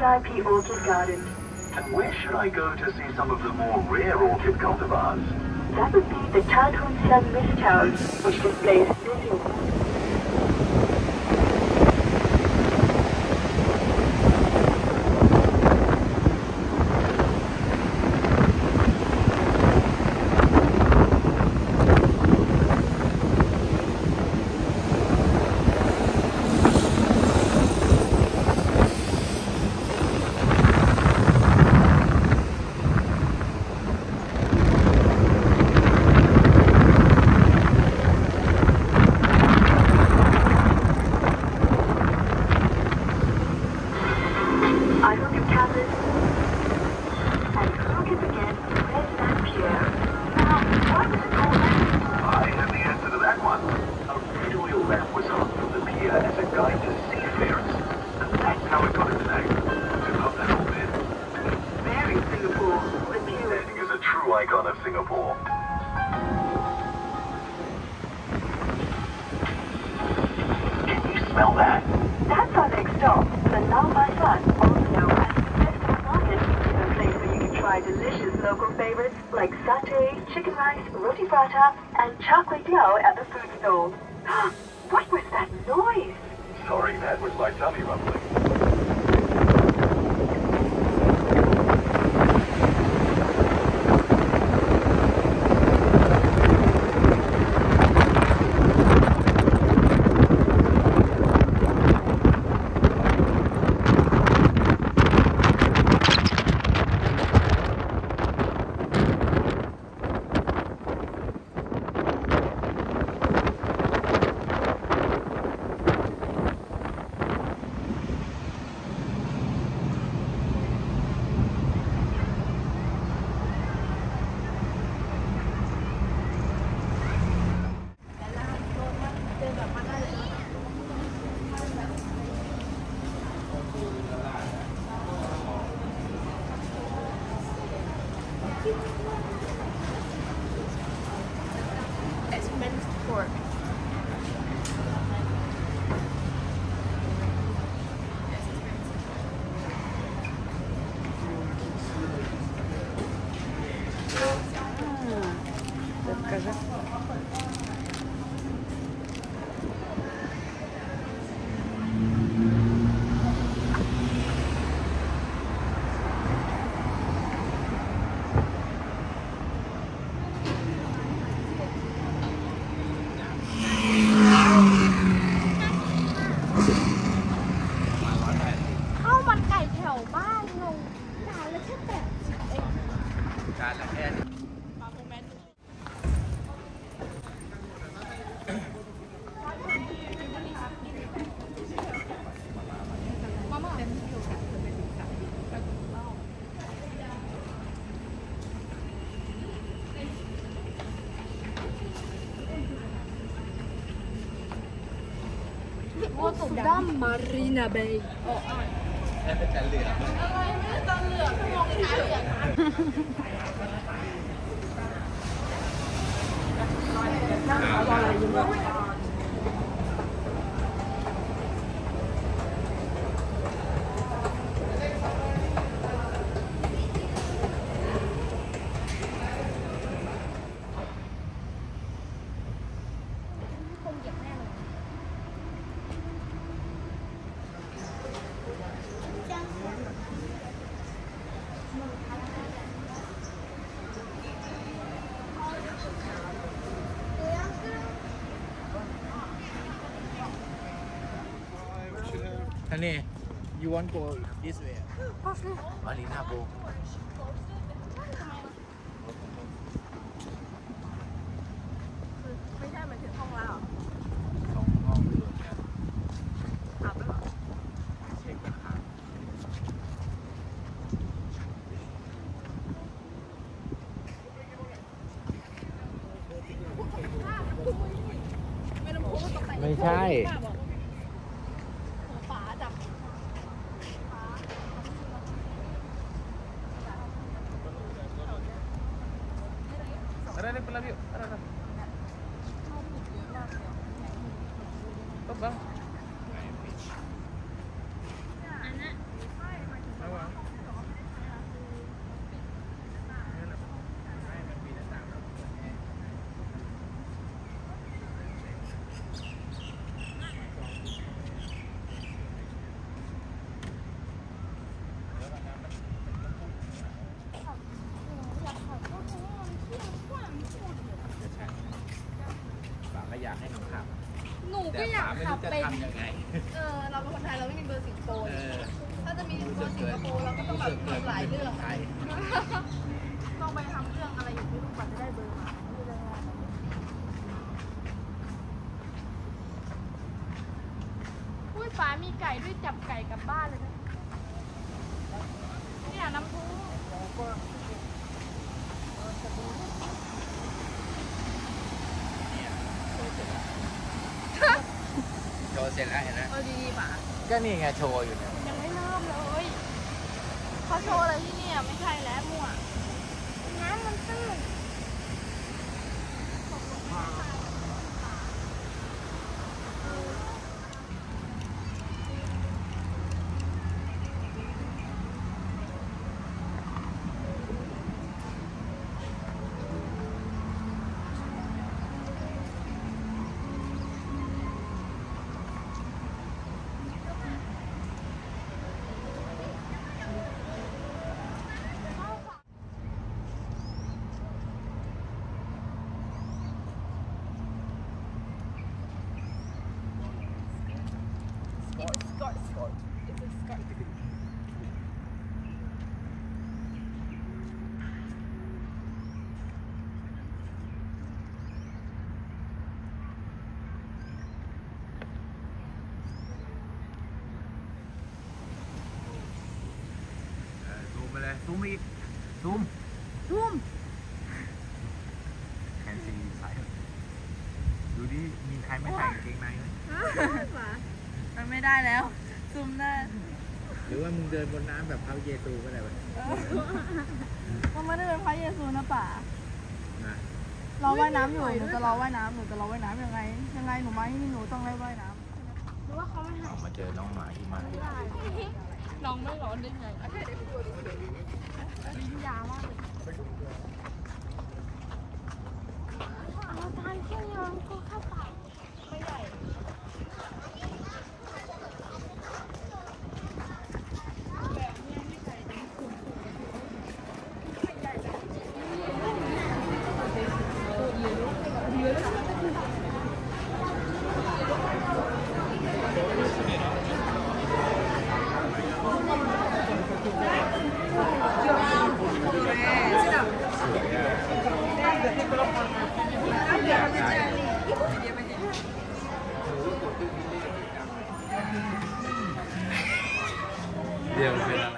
VIP orchid garden. And where should I go to see some of the more rare orchid cultivars? That would be the Tanhunsian Mist House, which displays missing. Icon of Singapore. Can you smell that? That's our next stop, the Lau Pai Sat, also known as the Festival Market. It's a place where you can try delicious local favorites like satay, chicken rice, roti prata, and char kway teow at the food stall. What was that noise? Sorry, that was my tummy rumbling. It's minced pork. Расскажи. Sudan Marina Bay. Honey, you want to go this way? Marina Bay. ไม่ใช่หมายถึงห้องเรา 2 ห้องรวมกันอาบแล้วเหรอเช็คราคา ไม่ใช่ป๋าจับ Ada ni pelab yuk. Ada. Bang. แต่ป๋าไม่รู้จะทำยังไงเราเป็นคนไทยเราไม่มีเบอร์สิงคโปร์ถ้าจะมีเบอร์สิงคโปร์เราก็ต้องแบบทำหลายเรื่องต้องไปทำเรื่องอะไรอยู่ที่ลูกกว่าจะได้เบอร์มาอุ้ยป๋ามีไก่ด้วยจับไก่กลับบ้านเลยนะเนี่ยน้ำพุโชว์เสร็จแล้วเห็นไหมดีๆป๋าก็นี่ไงโชว์อยู่เนี่ยยังไม่เริ่มเลยเขาโชว์อะไรที่นี่ไม่ใช่แล้วมั่วน้ำมันตื้นไปเลยซูมอีกซูมแคนซีใส่ดูดิมีใครไม่ใส่กางเกงในไหมมันไม่ได้แล้วซูมได้หรือว่ามึงเดินบนน้ำแบบพระเยซูก็ได้ไหมมันไม่ได้เป็นพระเยซูนะป๋าเราว่ายน้ำอยู่หนูจะรอว่ายน้ำยังไงหนูมาที่นี่หนูต้องได้ว่ายน้ำหรือว่าเขาไม่ให้มาเจอน้องหมาที่มาน้องไม่ร้อนได้ไงลิ้นยาวมากเลยเอาทานแค่ยังก็เข้าปากไม่ใหญ่เดี๋ยวเป็นอะไร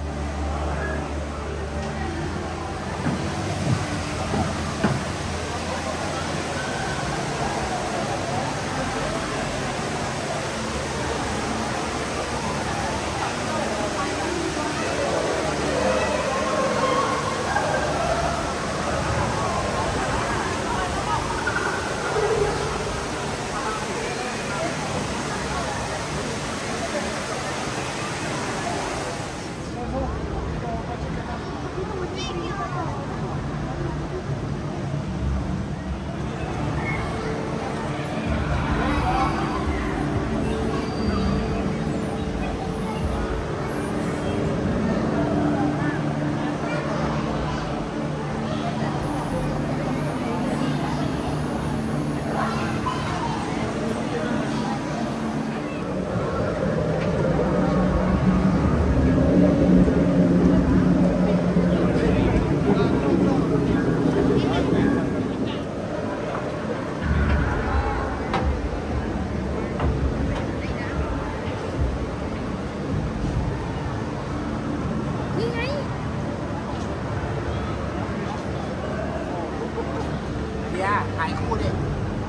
ถ่ายคู่ดิ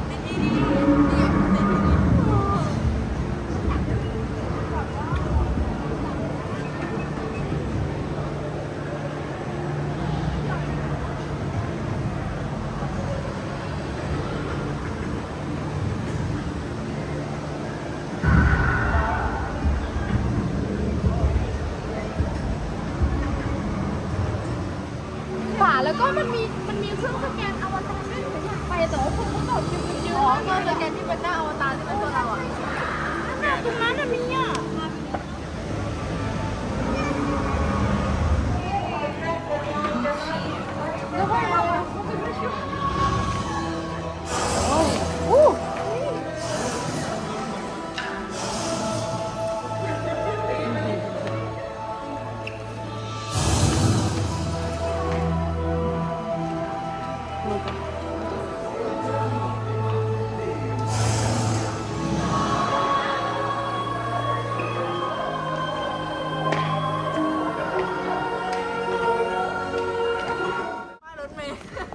แล้วก็มันมีเครื่องสแกนอวตารด้วยหนูอยากไปแต่ว่าคนเขาตอบคิวกันเยอะเครื่องสแกนที่เป็นหน้าอวตารที่เป็นตัวเราอ่ะตรงนั้นมีอ่ะแล้วก็เราเขาเป็นไม่ใช่โอ้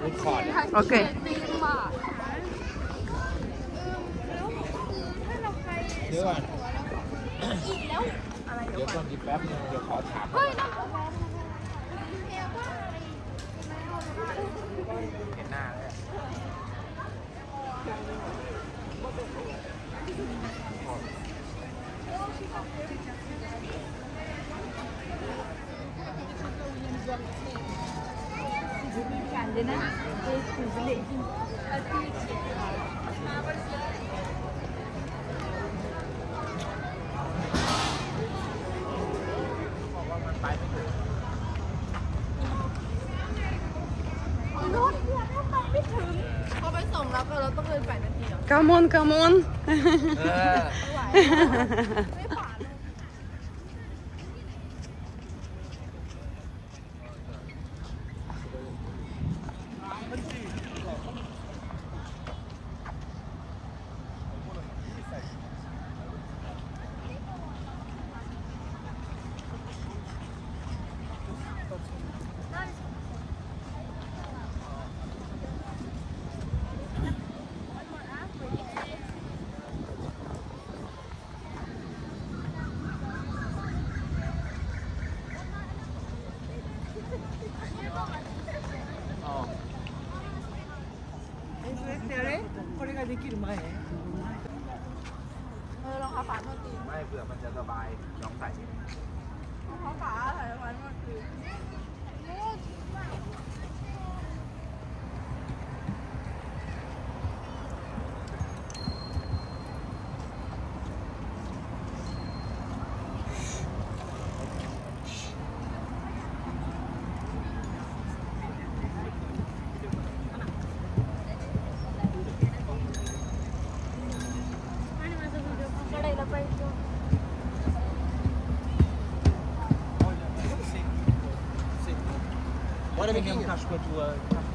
record โอเคเดี๋ยวก่อนเดี๋ยวก่อนอีกแป๊บนึงเดี๋ยวขอถามเห็นหน้าเลยเขาไปส่งแล้วก็เราต้องเดิน8 นาทีเหรอ come on come on รองเท้าฝาโทษทีไม่เผื่อมันจะสบายลองใส่รองเท้าฝาใส่ไว้เมื่อคืน Bora ver quem é um casco com a tua.